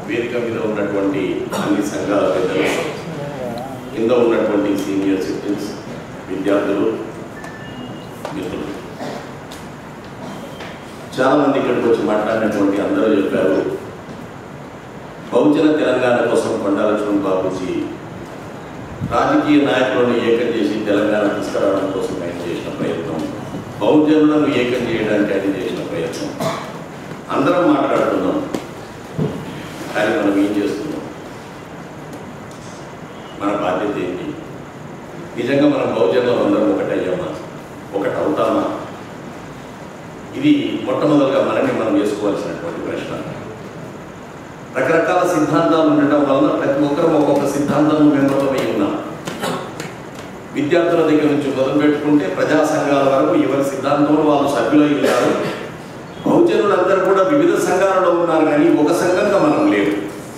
వేదిక మీద ఉన్నటువంటి అన్ని సంఘాల పెద్దలు, కింద ఉన్నటువంటి సీనియర్ సిటిజన్స్, విద్యార్థులు, మిత్రులు, చాలామంది ఇక్కడికి వచ్చి మాట్లాడినటువంటి అందరూ చెప్పారు, బహుజన తెలంగాణ కోసం కొండా లక్ష్మణ్ బాపూజీ రాజకీయ నాయకులను ఏకం చేసి తెలంగాణ తీసుకురావడం కోసం ఆయన చేసిన ప్రయత్నం, బహుజనులను ఏకం చేయడానికి ఆయన చేసిన ప్రయత్నం. అందరం మాట్లాడుతున్నాం, కానీ మనం ఏం చేస్తున్నాం? మన బాధ్యత ఏంటి? నిజంగా మనం బహుజనులు అందరం ఒకటయ్యామా? ఒకటి అవుతామా? ఇది మొట్టమొదటిగా మనల్ని మనం చేసుకోవాల్సినటువంటి ప్రశ్న. రకరకాల సిద్ధాంతాలు ఉండటం వలన ప్రతి ఒక్కరం ఒక్కొక్క సిద్ధాంతం వెంబడమై ఉన్నాం. విద్యార్థుల దగ్గర నుంచి మొదలు పెట్టుకుంటే ప్రజా సంఘాల వరకు ఎవరి సిద్ధాంతంలో వాళ్ళు సభ్యులై ఉన్నారు. బహుజనులందరూ కూడా వివిధ సంఘాలలో ఉన్నారు, కానీ ఒక సంఘంగా మనం లేవు.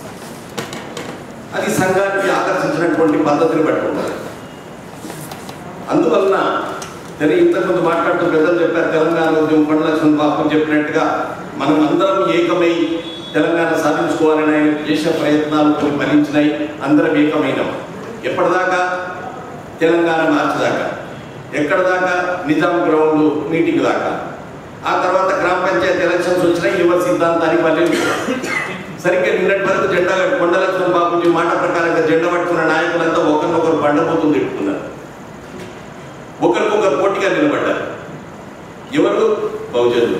అది సంఘానికి ఆకర్షించినటువంటి పద్ధతిని బట్టి ఉండాలి. అందువలన ఇంతకుముందు మాట్లాడుతూ పెద్దలు చెప్పారు, తెలంగాణ ఉద్యమం కొండా లక్ష్మణ్ బాపూజీ చెప్పినట్టుగా మనం అందరం ఏకమై తెలంగాణ సాధించుకోవాలని ఆయన చేసిన ప్రయత్నాలు కొన్ని ఫలించినాయి. అందరం ఏకమైనాం. ఎప్పటిదాకా? తెలంగాణ మార్చి దాకా. ఎక్కడ దాకా? నిజాం గ్రౌండ్ మీటింగ్ దాకా. ఆ తర్వాత గ్రామ పంచాయతీ ఎలక్షన్స్ వచ్చినాయి, యువ సిద్ధాంతానికి మళ్ళీ సరిగ్గా నిన్నటి వరకు జెండా కొండా లక్ష్మణ్ బాపూజీ మాట ప్రకారంగా జెండా పట్టుకున్న నాయకులంతా ఒకరినొకరు బండపోతులు తిట్టుకున్నారు, ఒకరికొకరు పోటీగా నిలబడ్డారు. ఎవరు? బహుజనులు.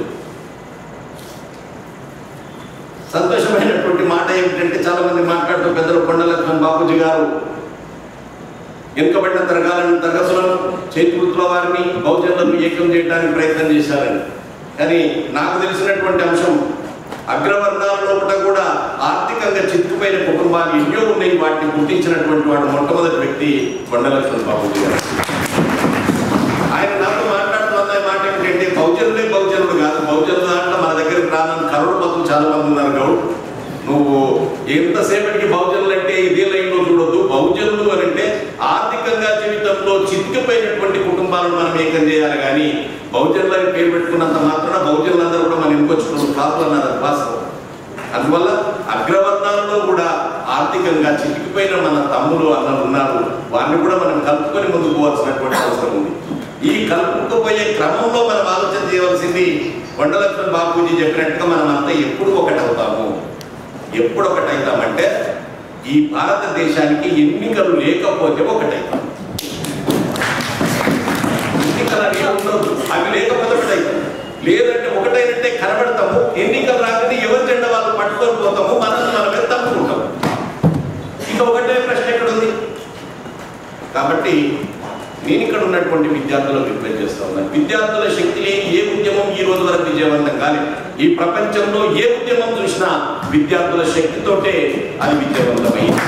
సంతోషమైనటువంటి మాట ఏమిటంటే, చాలా మంది మాట్లాడుతూ పెద్దలు కొండా లక్ష్మణ్ బాపూజీ గారు వెనుకబడిన తరగతులను, చేతివృత్తుల వారిని, బహుజనులను ఏకం చేయడానికి ప్రయత్నం చేశారని. కానీ నాకు తెలిసినటువంటి అంశం, అగ్రవర్ణాలలో కూడా ఆర్థికంగా చిక్కుపోయిన కుటుంబాలు ఎన్నో ఉన్నాయి. వాటిని గుర్తించినటువంటి వాడు మొట్టమొదటి వ్యక్తి కొండా లక్ష్మణ్ బాపూజీ గారు. ఆయన నాతో మాట్లాడుతున్న మాట ఏమిటంటే, బహుజనులే బహుజనుడు కాదు, బహుజనుల దాంట్లో మన దగ్గరికి రానని కరోడ్పతులు చాలా మంది ఉన్నారు. గౌడ్, నువ్వు ఎంతసేపటికి బహుజనులు అంటే ఇదే లైన్లో చూడొద్దు. బహుజనులు అని అంటే ఆర్థికంగా జీవితంలో చితికిపోయినటువంటి కుటుంబాలను మనం ఏకం చేయాలి, కానీ బహుజనులని పేరు పెట్టుకున్నంత మాత్రాన బహుజనులందరూ కూడా మనం ఇంకొచ్చుకున్న కాపులు అన్నారు. అది వాస్తవం. అందువల్ల అగ్రవర్ణాలలో కూడా ఆర్థికంగా చితికిపోయిన మన తమ్ములు అన్నలు ఉన్నారు. వారిని కూడా మనం కలుపుకొని ముందుకు పోవాల్సినటువంటి అవసరం ఉంది. ఈ కలుపుకుపోయే క్రమంలో మనం ఆలోచన చేయవలసింది, కొండా లక్ష్మణ్ బాపూజీ చెప్పినట్టుగా మనం అంతా ఎప్పుడు ఒకటవుతాము. ఎప్పుడు ఒకటవుతామంటే, ఈ భారతదేశానికి ఎన్నికలు లేకపోతే ఒకటవుతాం. ఎన్నికలు అనేవి ఉండదు, అవి లేకపోతే ఒకటవుతాం. లేదంటే ఒకటైనట్టే కనబడతాము. ఎన్నికలు రాకపోతే ఎవరి జెండా వాళ్ళు పట్టుకొని పోతాము, మనల్ని మనమే తప్పుకుంటాము. ఇక ఒకటే ప్రశ్న ఎక్కడ ఉంది? కాబట్టి నేను ఇక్కడ ఉన్నటువంటి విద్యార్థులకు రిక్వెస్ట్ చేస్తా ఉన్నాను, విద్యార్థుల శక్తి లేని ఏ ఉద్యమం ఈ రోజు వరకు విజయవంతం కాలేదు. ఈ ప్రపంచంలో ఏ ఉద్యమం చూసినా విద్యార్థుల శక్తితోటే అది విజయవంతమైంది.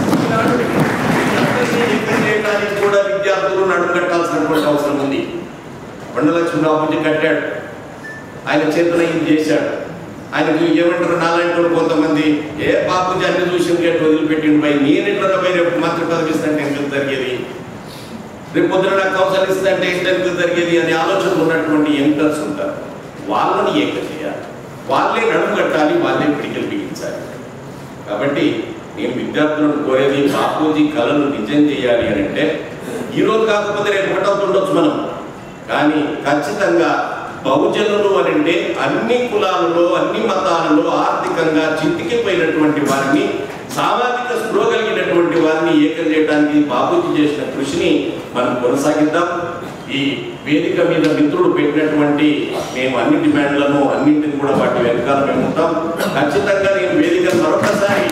చేయడానికి కూడా విద్యార్థులు నడుంకట్టాల్సినటువంటి అవసరం ఉంది. కొండా లక్ష్మణ్ బాపూజీ కట్టాడు, ఆయన చేతులు ఇది చేశాడు. ఆయనకు ఏమంటారు, నాలాంటి కొంతమంది బాపూజీ అన్ని చూసిన గేట్ వదిలిపెట్టిండు పై నేనెట్లా పై రేపు మంత్రి పదవి ఇస్తుంటే ఎందుకు జరిగేది, రేపు పొద్దున నాకు అవసరం ఇస్తుందంటే ఎందుకు జరిగేది అనే ఆలోచన ఉన్నటువంటి యంగ్టర్స్ ఉంటారు. వాళ్ళని ఏకం చేయాలి, వాళ్ళే నడుము కట్టాలి, వాళ్ళే పిడికలు బిగించాలి. కాబట్టి నేను విద్యార్థులను కోరేది, బాపూజీ కళను నిజం చేయాలి అని అంటే ఈరోజు కాకపోతే రేపు ఒకటవుతుండొచ్చు మనం, కానీ ఖచ్చితంగా బహుజనులు అని అంటే అన్ని కులాలలో, అన్ని మతాలలో ఆర్థికంగా చితికిపోయినటువంటి వారిని, సామాజిక స్పృహ కలిగినటువంటి వారిని ఏకం చేయడానికి బాపూజీ చేసిన కృషిని మనం కొనసాగిద్దాం. ఈ వేదిక మీద మిత్రుడు పెట్టినటువంటి మేము అన్ని డిమాండ్లను అన్నింటిని కూడా వాటి వెనకాల మేము ఉంటాం. ఖచ్చితంగా నేను వేదికను మరొకసారి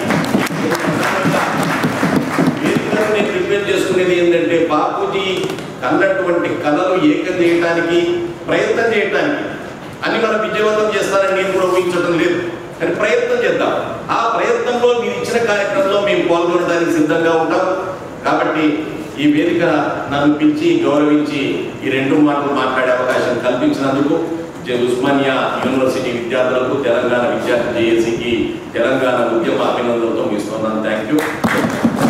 వేదికను నేను రిక్వెస్ట్ చేసుకునేది ఏంటంటే, బాపూజీ కన్నటువంటి కళలు ఏకం చేయడానికి ప్రయత్నం చేయడానికి అన్ని మనం విజయవంతం చేస్తారని నేను కూడా ఊహించడం లేదు, కానీ ప్రయత్నం చేద్దాం. ఆ ప్రయత్నంలో మీరు ఇచ్చిన కార్యక్రమంలో మేము పాల్గొనడానికి సిద్ధంగా ఉంటాం. కాబట్టి ఈ వేదిక నన్ను పిలిచి గౌరవించి ఈ రెండు మాటలు మాట్లాడే అవకాశం కల్పించినందుకు ఉస్మానియా యూనివర్సిటీ విద్యార్థులకు, తెలంగాణ విద్యార్థి జేఏసీకి తెలంగాణ ఉద్యమ అభినందనలతో ముగిస్తున్నాను. Thank you.